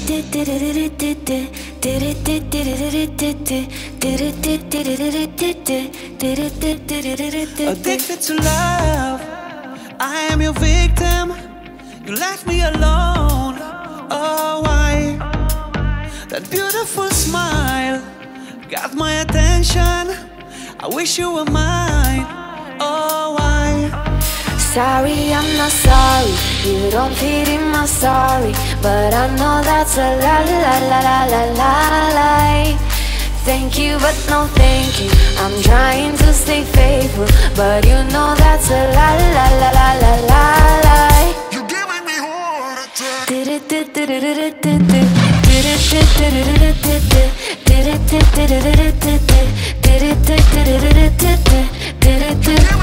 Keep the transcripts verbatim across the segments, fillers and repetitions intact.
Addicted to love, I am your victim. You left me alone. Oh, why? That beautiful smile got my attention. I wish you were mine. Oh, why? Sorry, I'm not sorry. You don't fit in my sorry, but I know that's a la la la la la la lie. Thank you, but no thank you. I'm trying to stay faithful, but you know that's a la la la la la la lie. You're giving me heart attack. Did it, did it, did it, did it, did it, did it, did it, did it, did it, did it, did it, did it, did it, did it, did it, did it, did it.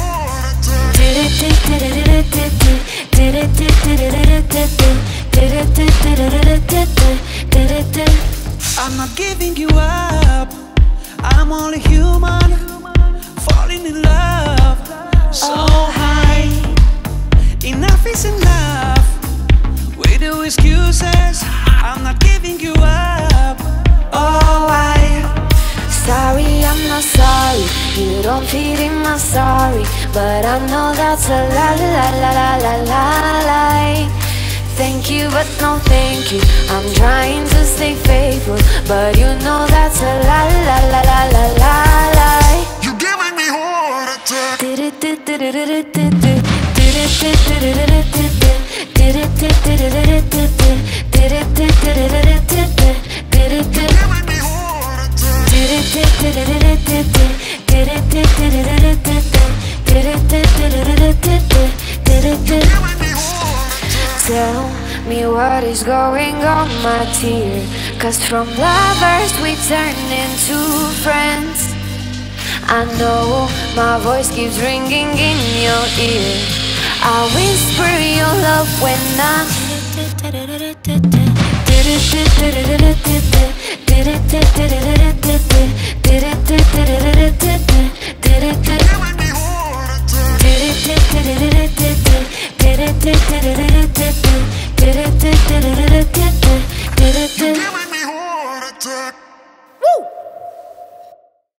I'm not giving you up. I'm only human, falling in love so high. Enough is enough with the excuses. I'm not giving you up. Oh, why? Sorry, I'm not sorry. You don't fit in my sorry, but I know that's a la la la la la la lie. Thank you, but no thank you. I'm trying to stay faithful, but you know that's a la la la la la la lie. You're giving me heart attack. Did it, did it, did it, did it, did it, did it, did it, did it, did it, did it, did it, did it, did it, did it, did it, did it. Tell me what is going on, my dear, 'cause from lovers we turn into friends. I know my voice keeps ringing in your ear. I whisper your love when I'm